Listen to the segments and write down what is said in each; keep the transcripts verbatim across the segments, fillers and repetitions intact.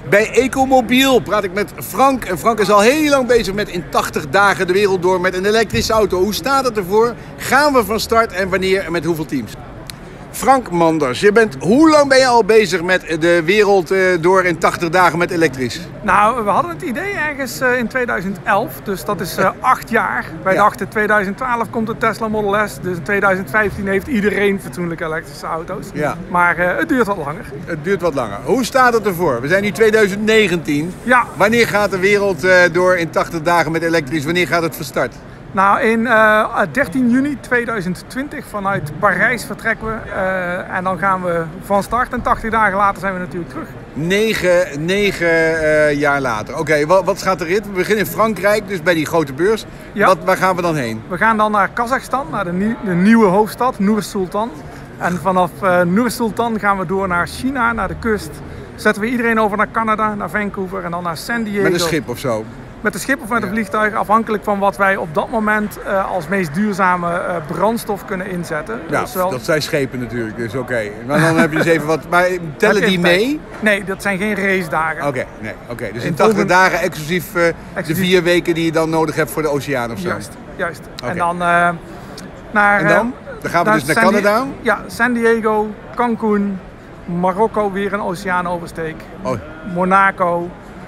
Bij Ecomobiel praat ik met Frank. En Frank is al heel lang bezig met in tachtig dagen de wereld door met een elektrische auto. Hoe staat het ervoor? Gaan we van start en wanneer en met hoeveel teams? Frank Manders, je bent, hoe lang ben je al bezig met de wereld door in tachtig dagen met elektrisch? Nou, we hadden het idee ergens in tweeduizend elf, dus dat is uh, acht jaar. Wij ja. dachten tweeduizend twaalf komt de Tesla Model S, dus in tweeduizend vijftien heeft iedereen fatsoenlijke elektrische auto's. Ja. Maar uh, het duurt wat langer. Het duurt wat langer. Hoe staat het ervoor? We zijn nu tweeduizend negentien. Ja. Wanneer gaat de wereld uh, door in tachtig dagen met elektrisch? Wanneer gaat het van start? Nou, in uh, dertien juni tweeduizend twintig vanuit Parijs vertrekken we uh, en dan gaan we van start en tachtig dagen later zijn we natuurlijk terug. Negen, negen uh, jaar later. Oké, okay, wat, wat gaat de rit? We beginnen in Frankrijk, dus bij die grote beurs. Ja. Wat, waar gaan we dan heen? We gaan dan naar Kazachstan, naar de, nie de nieuwe hoofdstad, Nur-Sultan. En vanaf uh, Nur-Sultan gaan we door naar China, naar de kust. Zetten we iedereen over naar Canada, naar Vancouver en dan naar San Diego. Met een schip of zo? Met een schip of met een ja. vliegtuig, afhankelijk van wat wij op dat moment uh, als meest duurzame uh, brandstof kunnen inzetten. Ja, dus wel... dat zijn schepen natuurlijk, dus oké. Okay. Maar dan heb je dus even wat. Maar tellen die mee? Nee, dat zijn geen race dagen. Oké, okay, nee, oké. Okay. Dus in tachtig volgende... dagen exclusief, uh, exclusief de vier weken die je dan nodig hebt voor de oceaan of zo? Juist, juist. Okay. En dan uh, naar. En dan? Dan gaan we naar dus naar San Canada? Di ja, San Diego, Cancun, Marokko weer een oceaanoversteek, oh. Monaco.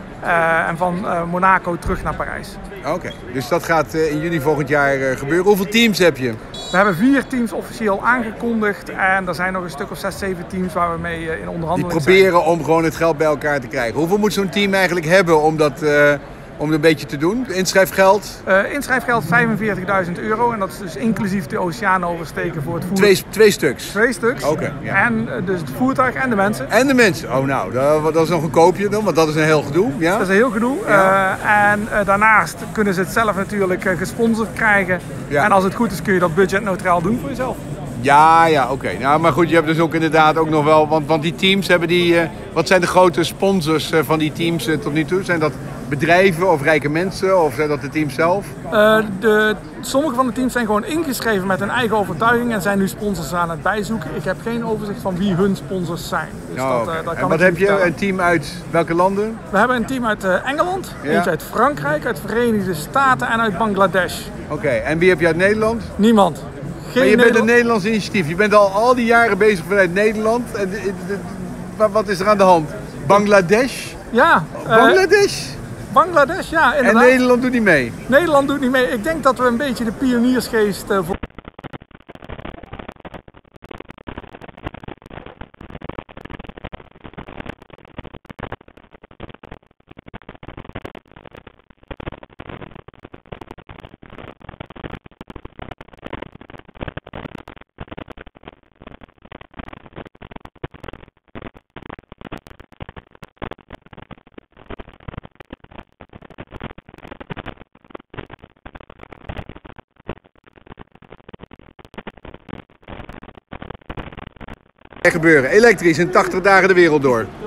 Uh, en van uh, Monaco terug naar Parijs. Oké, okay. Dus dat gaat uh, in juni volgend jaar uh, gebeuren. Hoeveel teams heb je? We hebben vier teams officieel aangekondigd en er zijn nog een stuk of zes, zeven teams waar we mee uh, in onderhandeling zijn. Die proberen zijn. om gewoon het geld bij elkaar te krijgen. Hoeveel moet zo'n team eigenlijk hebben om dat uh, om een beetje te doen? Inschrijfgeld? Uh, inschrijfgeld vijfenveertigduizend euro en dat is dus inclusief de oceaan oversteken voor het voertuig. Twee, twee stuks? Twee stuks. Oké. Okay, ja. En uh, dus het voertuig en de mensen. En de mensen. Oh nou, dat, dat is nog een koopje dan, want dat is een heel gedoe. Ja? Dat is een heel gedoe. Ja. Uh, en uh, daarnaast kunnen ze het zelf natuurlijk uh, gesponsord krijgen. Ja. En als het goed is kun je dat budgetneutraal doen voor jezelf. Ja, ja, oké. Okay. Nou, maar goed, je hebt dus ook inderdaad ook nog wel, want, want die teams hebben die, uh, wat zijn de grote sponsors uh, van die teams uh, tot nu toe? Zijn dat bedrijven of rijke mensen of zijn dat de teams zelf? Uh, de, sommige van de teams zijn gewoon ingeschreven met hun eigen overtuiging en zijn nu sponsors aan het bijzoeken. Ik heb geen overzicht van wie hun sponsors zijn. Dus oh, dat, okay. uh, dat kan en wat heb je? Vertellen. Een team uit welke landen? We hebben een team uit uh, Engeland, ja. eentje uit Frankrijk, uit Verenigde Staten en uit Bangladesh. Oké, okay. En wie heb je uit Nederland? Niemand. Geen maar je Nederland... bent een Nederlands initiatief. Je bent al al die jaren bezig vanuit Nederland. En de, de, de, wat is er aan de hand? Bangladesh? Ja. Bangladesh? Uh, Bangladesh, ja, inderdaad. En Nederland doet niet mee? Nederland doet niet mee. Ik denk dat we een beetje de pioniersgeest uh, voor... gebeuren. Elektrisch in tachtig dagen de wereld door.